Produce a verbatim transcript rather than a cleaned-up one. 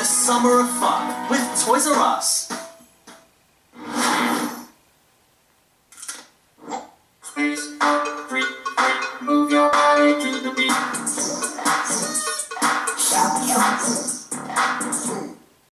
a summer of fun with Toys R Us. Squeeze, freak, freak, move your body to the beat. Shout, shout.